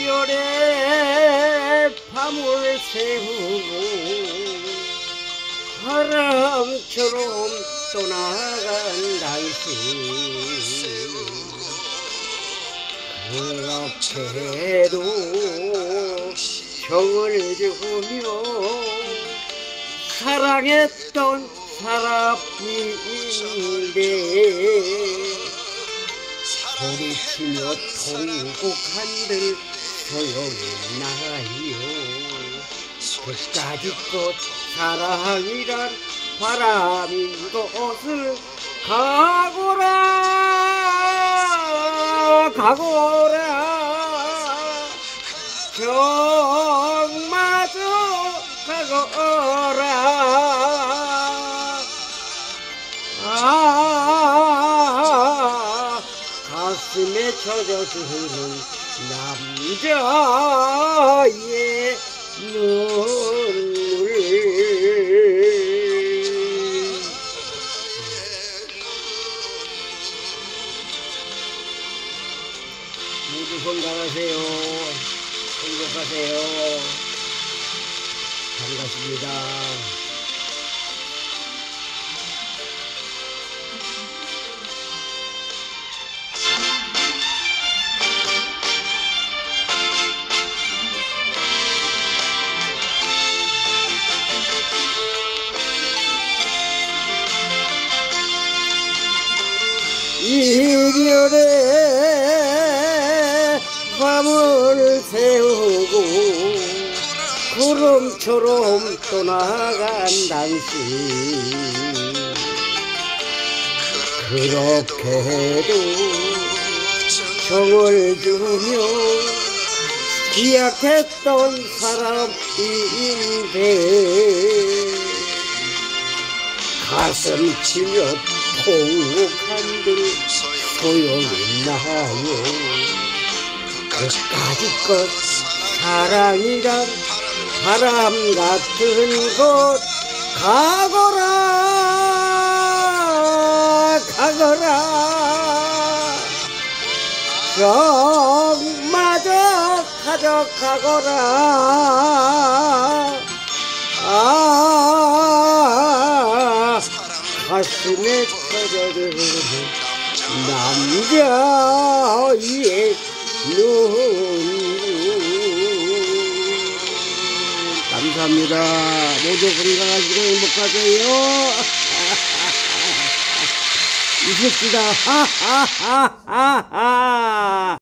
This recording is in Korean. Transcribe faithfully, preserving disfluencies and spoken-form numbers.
이별의 밤을 새우고 바람처럼 떠나간 당신, 그렇게도 정을 주며 사랑했던 사람인데 소리치며 통곡한들 소용있나요? 그까짓것 사랑이란 바람인 것을 가거라 가거라 정마저 가거라. 아, 가슴에 젖어드는 남자의 눈물. 모두 건강하세요. 행복하세요. 반갑습니다. 이별의 밤을 새우고 구름처럼 떠나간 당신, 그렇게도 정을 주며 기약했던 사람인데 가슴 치며 통곡한들 소용있나요? 그까짓것 사랑이란 바람 같은 것 가거라 가거라 정마저 가져가거라. 아, 가슴에 터져드는 남자의 눈물. 감사합니다. 모두 건강하시고 행복하세요. 이깁시다. 하하하하하.